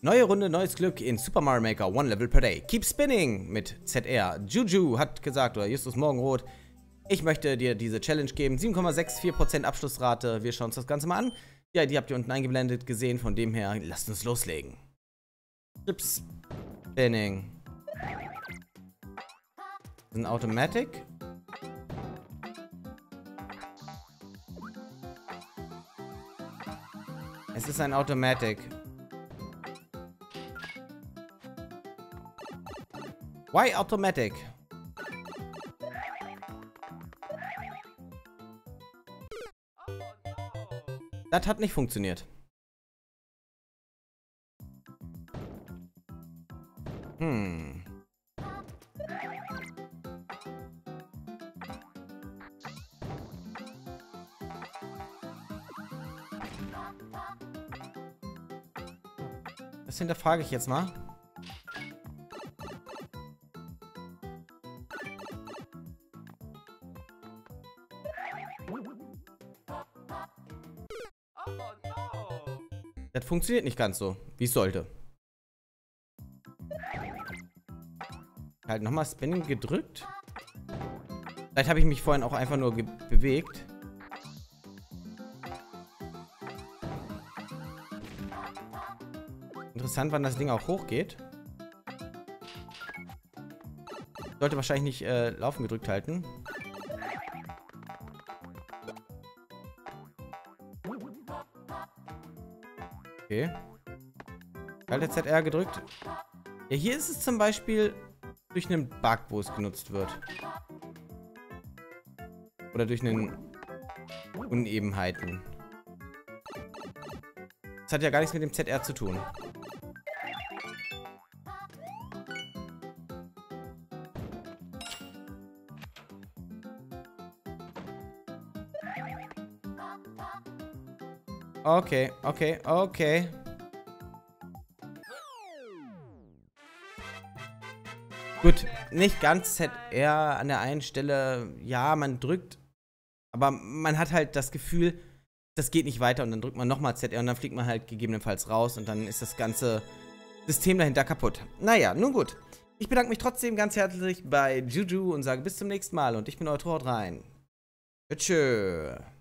Neue Runde, neues Glück in Super Mario Maker, one level per day. Keep spinning mit ZR. Juju hat gesagt, oder Justus Morgenroth, ich möchte dir diese Challenge geben. 7,64% Abschlussrate. Wir schauen uns das Ganze mal an. Ja, die habt ihr unten eingeblendet gesehen. Von dem her, lasst uns loslegen. Keep spinning. Ein Automatic. Es ist ein Automatic. Why Automatic? Das hat nicht funktioniert. Das hinterfrage ich jetzt mal. Das funktioniert nicht ganz so, wie es sollte. Halt nochmal Spinning gedrückt. Vielleicht habe ich mich vorhin auch einfach nur bewegt. Interessant, wann das Ding auch hochgeht. Sollte wahrscheinlich nicht Laufen gedrückt halten. Okay. Halte ZR gedrückt. Ja, hier ist es zum Beispiel durch einen Bug, wo es genutzt wird. Oder durch einen Unebenheiten. Das hat ja gar nichts mit dem ZR zu tun. Okay, okay, okay. Gut, nicht ganz ZR an der einen Stelle. Ja, man drückt, aber man hat halt das Gefühl, das geht nicht weiter und dann drückt man nochmal ZR und dann fliegt man halt gegebenenfalls raus und dann ist das ganze System dahinter kaputt. Naja, nun gut. Ich bedanke mich trotzdem ganz herzlich bei Juju und sage bis zum nächsten Mal und ich bin euer Haut rein. Tschüss.